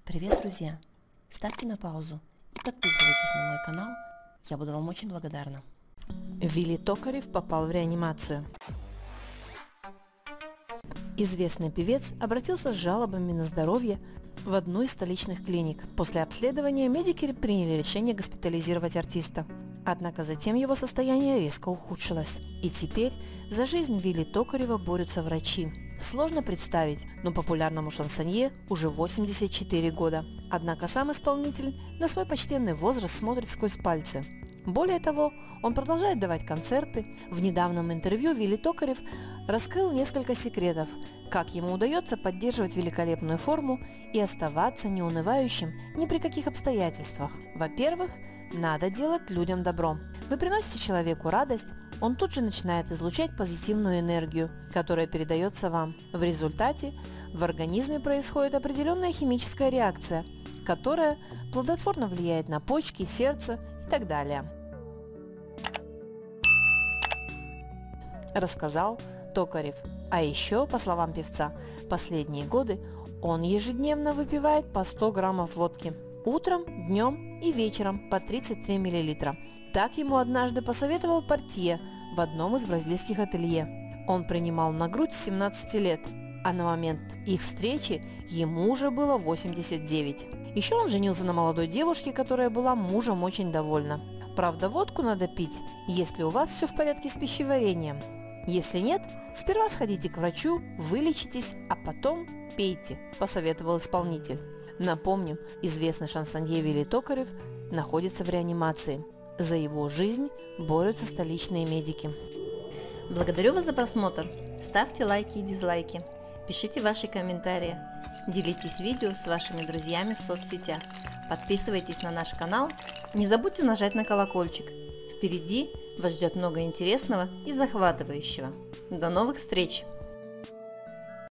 Привет, друзья! Ставьте на паузу и подписывайтесь на мой канал, я буду вам очень благодарна. Вилли Токарев попал в реанимацию. Известный певец обратился с жалобами на здоровье в одну из столичных клиник. После обследования медики приняли решение госпитализировать артиста. Однако затем его состояние резко ухудшилось. И теперь за жизнь Вилли Токарева борются врачи. Сложно представить, но популярному шансонье уже 84 года. Однако сам исполнитель на свой почтенный возраст смотрит сквозь пальцы. Более того, он продолжает давать концерты. В недавнем интервью Вилли Токарев раскрыл несколько секретов, как ему удается поддерживать великолепную форму и оставаться неунывающим ни при каких обстоятельствах. Во-первых, надо делать людям добро. Вы приносите человеку радость, он тут же начинает излучать позитивную энергию, которая передается вам. В результате в организме происходит определенная химическая реакция, которая плодотворно влияет на почки, сердце и так далее. Рассказал Токарев. А еще, по словам певца, последние годы он ежедневно выпивает по 100 граммов водки. Утром, днем и вечером по 33 мл. Так ему однажды посоветовал портье в одном из бразильских ателье. Он принимал на грудь с 17 лет, а на момент их встречи ему уже было 89. Еще он женился на молодой девушке, которая была мужем очень довольна. Правда, водку надо пить, если у вас все в порядке с пищеварением. Если нет, сперва сходите к врачу, вылечитесь, а потом пейте, посоветовал исполнитель. Напомним, известный шансонье Вилли Токарев находится в реанимации. За его жизнь борются столичные медики. Благодарю вас за просмотр. Ставьте лайки и дизлайки. Пишите ваши комментарии. Делитесь видео с вашими друзьями в соцсетях. Подписывайтесь на наш канал. Не забудьте нажать на колокольчик. Впереди вас ждет много интересного и захватывающего. До новых встреч!